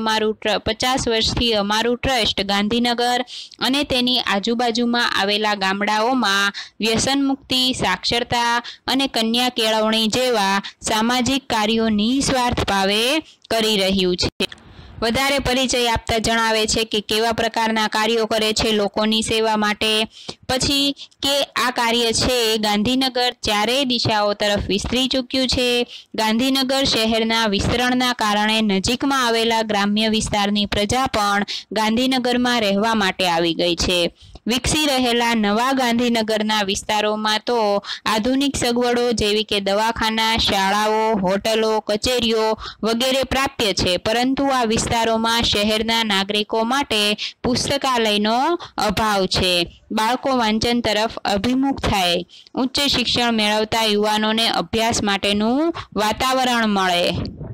વર્ષથી અમારું ટ્રસ્ટ ગાંધીનગર અને તેની આજુબાજુમાં આવેલા ગામડાઓમાં વ્યસન મુક્તિ, સાક્ષરતા અને કન્યા કેળવણી જેવા સામાજિક કાર્યો નિસ્વાર્થ ભાવે કરી રહ્યું છે। વધારે પરિચય આપતા જણાવે છે કે કેવા પ્રકારના કાર્યો કરે છે લોકોની સેવા માટે। પછી કે આ કાર્ય છે ગાંધીનગર ચારેય દિશાઓ તરફ વિસ્તરી ચૂક્યું છે। ગાંધીનગર શહેરના વિસ્તરણના કારણે નજીકમાં આવેલા ગ્રામ્ય વિસ્તારની પ્રજા પણ ગાંધીનગરમાં રહેવા માટે આવી ગઈ છે। વિકસી રહેલા નવા ગાંધીનગરના વિસ્તારોમાં તો આધુનિક સગવડો જેવી કે દવાખાના, શાળાઓ, હોટલો, કચેરીઓ વગેરે પ્રાપ્ય છે, પરંતુ આ વિસ્તારોમાં શહેરના નાગરિકો માટે પુસ્તકાલયનો અભાવ છે। બાળકો વાંચન તરફ અભિમુખ થાય, ઉચ્ચ શિક્ષણ મેળવતા યુવાનોને અભ્યાસ માટેનું વાતાવરણ મળે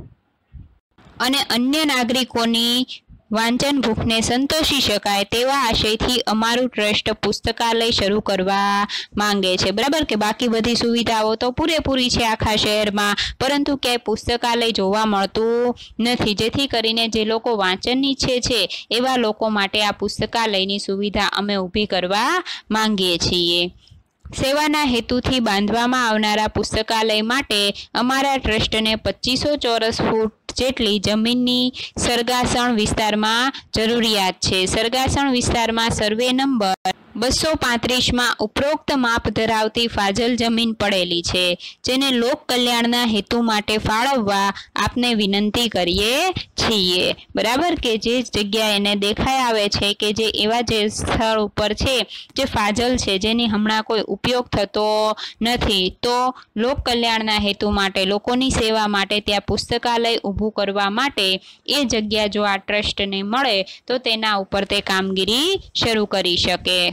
અને અન્ય નાગરિકોની વાંચન ભૂખને સંતોષી શકાય તેવા આશયથી અમારું ટ્રસ્ટ પુસ્તકાલય શરૂ કરવા માંગે છે, બરાબર। કે બાકી બધી સુવિધાઓ તો પૂરેપૂરી છે આખા શહેરમાં, પરંતુ ક્યાંય પુસ્તકાલય જોવા મળતું નથી, જેથી કરીને જે લોકો વાંચનની ઈચ્છે છે એવા લોકો માટે આ પુસ્તકાલયની સુવિધા અમે ઊભી કરવા માંગીએ છીએ। સેવાના હેતુથી બાંધવામાં આવનારા પુસ્તકાલય માટે અમારા ટ્રસ્ટને 2500 ચોરસ ફૂટ જેટલી જમીનની સરગાસણ વિસ્તારમાં જરૂરિયાત છે। સરગાસણ વિસ્તારમાં સર્વે નંબર 235માં ઉપરોક્ત માપ ધરાવતી ફાજલ જમીન પડેલી છે, જેને લોક કલ્યાણના હેતુ માટે ફાળવવા આપને વિનંતી કરીએ છીએ, બરાબર। કે જે જગ્યા એને દેખાઈ આવે છે કે જે એવા જે સ્થળ ઉપર છે જે ફાજલ છે, જેની હમણાં કોઈ ઉપયોગ થતો નથી, તો લોક કલ્યાણના હેતુ માટે લોકોની સેવા માટે ત્યાં પુસ્તકાલય ઊભું કરવા માટે એ જગ્યા જો આ ટ્રસ્ટને મળે તો તેના ઉપર તે કામગીરી શરૂ કરી શકે।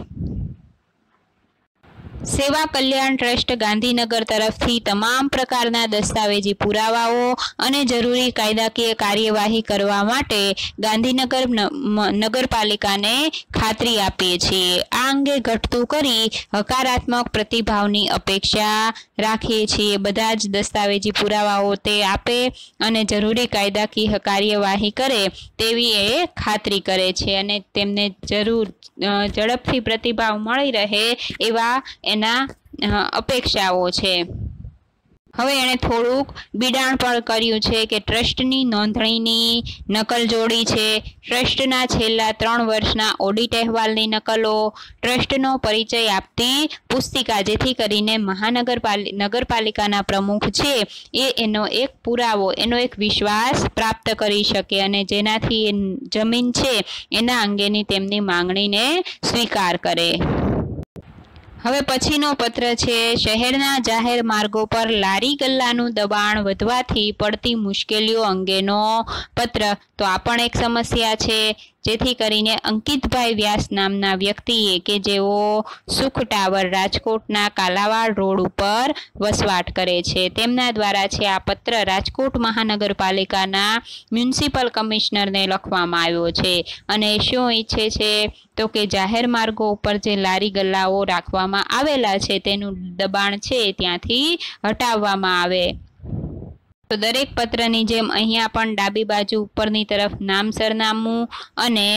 સેવા કલ્યાણ ટ્રસ્ટ ગાંધીનગર તરફથી તમામ પ્રકારના દસ્તાવેજી પુરાવાઓ અને જરૂરી કાયદાકીય કાર્યવાહી કરવા માટે ગાંધીનગર નગરપાલિકાને ખાતરી આપીએ છીએ। આ અંગે ઘટતું કરી હકારાત્મક પ્રતિભાવની અપેક્ષા રાખીએ છીએ। બધા જ દસ્તાવેજી પુરાવાઓ તે આપે અને જરૂરી કાયદાકીય કાર્યવાહી કરે તેવી એ ખાતરી કરે છે અને તેમને ઝડપથી પ્રતિભાવ મળી રહે એવા એના અપેક્ષાઓ છે। હવે એણે થોડુંક બિડાણ પણ કર્યું છે કે ટ્રસ્ટની નોંધણીની નકલ જોડી છે, ટ્રસ્ટના છેલ્લા 3 વર્ષના ઓડિટ અહેવાલની નકલો, ટ્રસ્ટનો પરિચય આપતી પુસ્તિકા, જેથી કરીને નગરપાલિકાના પ્રમુખ છે એ એનો એક પુરાવો, એનો એક વિશ્વાસ પ્રાપ્ત કરી શકે અને જેનાથી એ જમીન છે એના અંગેની તેમની માંગણીને સ્વીકાર કરે। હવે પછીનો પત્ર છે શહેરના જાહેર માર્ગો પર લારી ગલ્લાનું દબાણ વધવાથી પડતી મુશ્કેલીઓ અંગેનો પત્ર। તો આ પણ એક સમસ્યા છે, જેથી કરીને અંકિતભાઈ વ્યાસ નામના વ્યક્તિએ કે જેઓ સુખ ટાવર રાજકોટના કાલાવાડ રોડ ઉપર વસવાટ કરે છે, તેમના દ્વારા છે આ પત્ર રાજકોટ મહાનગરપાલિકાના મ્યુનિસિપલ કમિશનરને લખવામાં આવ્યો છે અને શું ઈચ્છે છે તો કે જાહેર માર્ગો ઉપર જે લારી ગલ્લાઓ રાખવામાં આવેલા છે તેનું દબાણ છે ત્યાંથી હટાવવામાં આવે। તો દરેક પત્રની જેમ અહીંયા પણ ડાબી બાજુ ઉપરની તરફ નામ, સરનામું અને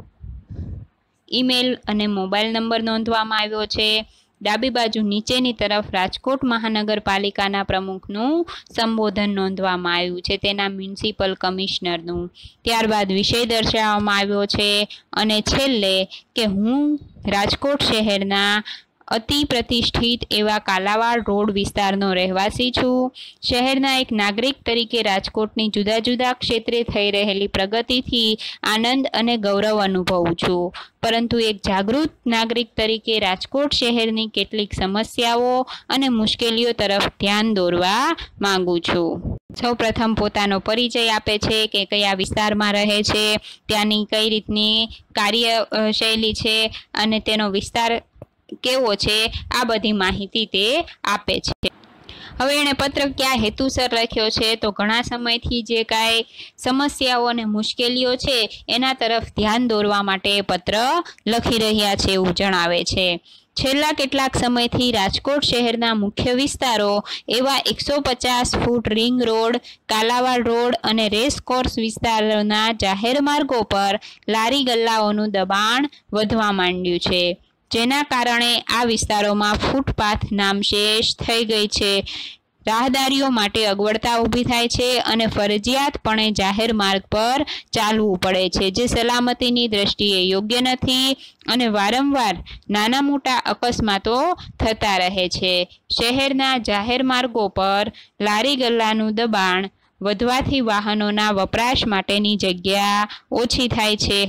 ઈમેલ અને મોબાઈલ નંબર નોંધવામાં આવ્યો છે। ડાબી બાજુ નીચેની તરફ રાજકોટ મહાનગરપાલિકાના પ્રમુખનું સંબોધન નોંધવામાં આવ્યું છે, તેના મ્યુનિસિપલ કમિશનરનું। ત્યારબાદ વિષય દર્શાવવામાં આવ્યો છે અને છેલ્લે કે હું રાજકોટ શહેરના અતિ પ્રતિષ્ઠિત એવા કાલાવાડ રોડ વિસ્તારનો રહેવાસી છું. શહેરના એક નાગરિક તરીકે રાજકોટની જુદા જુદા ક્ષેત્રે થઈ રહેલી પ્રગતિથી આનંદ અને ગૌરવ અનુભવું છું, પરંતુ એક જાગૃત નાગરિક તરીકે રાજકોટ શહેરની કેટલીક સમસ્યાઓ અને મુશ્કેલીઓ તરફ ધ્યાન દોરવા માંગુ છું. સૌપ્રથમ પોતાનો પરિચય આપે છે કે કયા વિસ્તારમાં રહે છે, ત્યાંની કઈ રીતની કાર્યશૈલી છે અને તેનો વિસ્તાર કેવો છે, આ બધી માહિતી તે આપે છે. હવે એણે પત્ર ક્યાં હેતુસર લખ્યો છે, તો ઘણા સમયથી જે કાંઈ સમસ્યાઓ અને મુશ્કેલીઓ છે એના તરફ ધ્યાન દોરવા માટે પત્ર લખી રહ્યા છે એવું જણાવે છે. છેલ્લા કેટલાક સમયથી રાજકોટ શહેરના મુખ્ય વિસ્તારો એવા 150 foot ring road, Kalavad road અને રેસકોર્સ વિસ્તારોના જાહેર માર્ગો પર લારી ગલ્લાઓનું દબાણ વધવા માંડ્યું છે, જેના કારણે આ વિસ્તારોમાં ફૂટપાથ નામશેષ થઈ ગઈ છે. રાહદારીઓ માટે અગવડતા ઊભી થાય છે અને ફરજિયાતપણે જાહેર માર્ગ પર ચાલવું પડે છે, જે સલામતીની દ્રષ્ટિએ યોગ્ય નથી અને વારંવાર નાના મોટા અકસ્માતો થતા રહે છે. શહેરના જાહેર માર્ગો પર લારી ગલ્લાનું દબાણ વધવાથી વાહનોના વપરાશ માટેની જગ્યા ઓછી થાય છે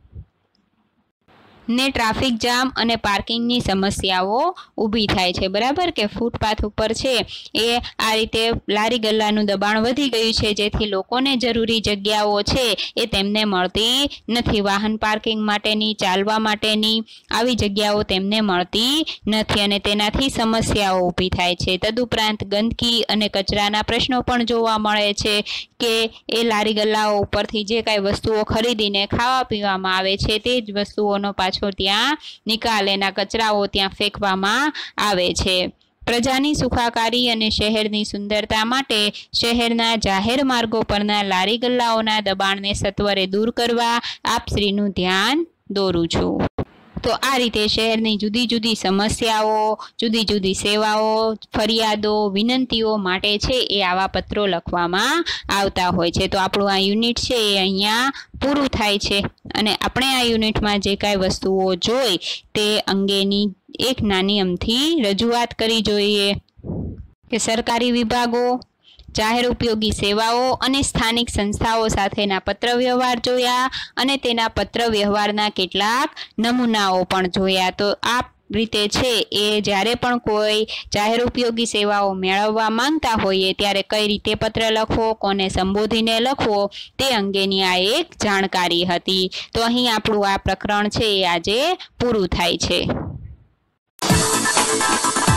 ને ટ્રાફિક જામ અને પાર્કિંગની સમસ્યાઓ ઊભી થાય છે. બરાબર કે ફૂટપાથ ઉપર છે એ આ રીતે લારી ગલ્લાનું દબાણ વધી ગયું છે, જેથી લોકોને જરૂરી જગ્યાઓ છે એ તેમને મળતી નથી. વાહન પાર્કિંગ માટેની, ચાલવા માટેની આવી જગ્યાઓ તેમને મળતી નથી અને તેનાથી સમસ્યાઓ ઊભી થાય છે. તદુપરાંત ગંદકી અને કચરાના પ્રશ્નો પણ જોવા મળે છે કે એ લારી ગલ્લાઓ ઉપરથી જે કાંઈ વસ્તુઓ ખરીદીને ખાવા પીવામાં આવે છે તે જ વસ્તુઓનો પાછો ત્યાં નિકાલ, એના કચરાઓ ત્યાં ફેંકવામાં આવે છે. પ્રજાની સુખાકારી અને શહેરની સુંદરતા માટે શહેરના જાહેર માર્ગો પરના લારી ગલ્લાઓના દબાણને સત્વરે દૂર કરવા આપશ્રીનું ધ્યાન દોરું છું. તો આ રીતે શહેરની જુદી જુદી સમસ્યાઓ, જુદી જુદી સેવાઓ, ફરિયાદો, વિનંતીઓ માટે છે એ આવા પત્રો લખવામાં આવતા હોય છે. તો આપણું આ યુનિટ છે એ અહીંયા પૂરું થાય છે અને આપણે આ યુનિટમાં જે કાંઈ વસ્તુઓ જોઈ તે અંગેની એક નાની અમથી રજૂઆત કરી જોઈએ કે સરકારી વિભાગો, જાહેર ઉપયોગી સેવાઓ અને સ્થાનિક સંસ્થાઓ સાથેના પત્ર વ્યવહાર જોયા અને તેના પત્ર વ્યવહારના કેટલાક નમૂનાઓ પણ જોયા. તો આ રીતે છે એ જ્યારે પણ કોઈ જાહેર ઉપયોગી સેવાઓ મેળવવા માંગતા હોઈએ ત્યારે કઈ રીતે પત્ર લખવો, કોને સંબોધીને લખવો, તે અંગેની આ એક જાણકારી હતી. તો અહીં આપણું આ પ્રકરણ છે એ આજે પૂરું થાય છે.